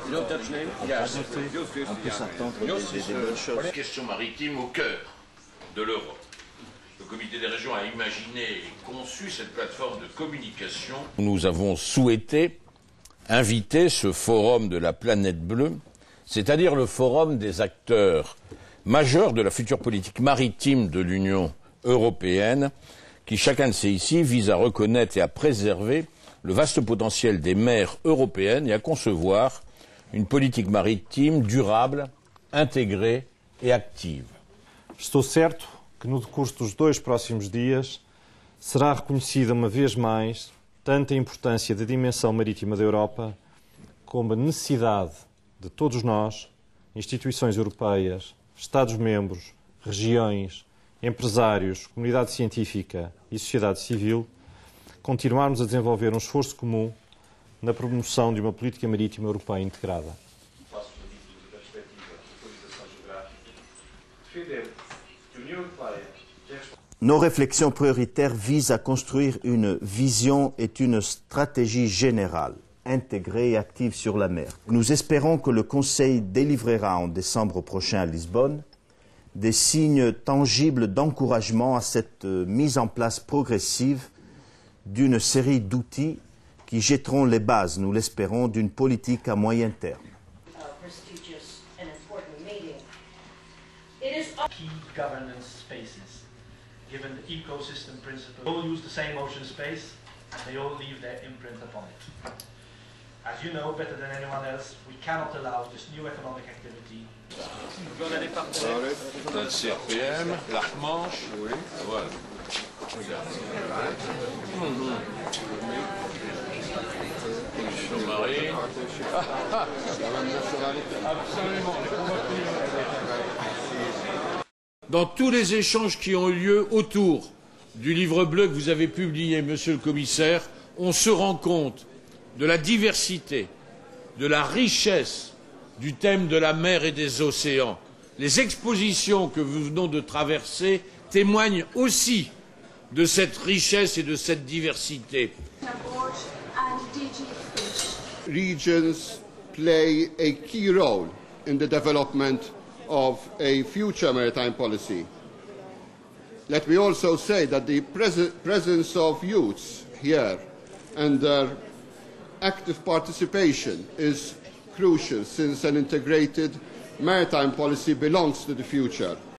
On peut s'attendre des bonnes choses. Question maritime au cœur de l'Europe. Le Comité des régions a imaginé et conçu cette plateforme de communication. Nous avons souhaité inviter ce forum de la planète bleue, c'est-à-dire le forum des acteurs majeurs de la future politique maritime de l'Union européenne, qui, chacun le sait ici, vise à reconnaître et à préserver le vaste potentiel des mers européennes et à concevoir une politique maritime durable, intégrée et active. Estou certo que no decurso dos 2 próximos dias será reconhecida uma vez mais tanto a importância da dimensão marítima da Europa como a necessidade de todos nós, instituições europeias, Estados-membros, regiões, empresários, comunidade científica e sociedade civil, continuarmos a desenvolver um esforço comum na promoção de uma política marítima europeia integrada. Nos réflexions prioritaires visent à construire une vision et une stratégie générale, intégrée et active sur la mer. Nous espérons que le Conseil délivrera en décembre prochain à Lisbonne des signes tangibles d'encouragement à cette mise en place progressive d'une série d'outils qui jetteront les bases, nous l'espérons, d'une politique à moyen terme. Key governance spaces, given the ecosystem principle. They all use the same ocean space, and they all leave their imprint upon it. As you know better than anyone else, we cannot allow this new economic activity. Le CRPM, l'Arc-Manche, oui. Voilà. Regarde. Pollution marine. Absolument. Dans tous les échanges qui ont eu lieu autour du livre bleu que vous avez publié, Monsieur le Commissaire, on se rend compte de la diversité, de la richesse du thème de la mer et des océans. Les expositions que nous venons de traverser témoignent aussi de cette richesse et de cette diversité. Regions play a key role in the development of a future maritime policy. Let me also say that the presence of youths here and their active participation is crucial, since an integrated maritime policy belongs to the future.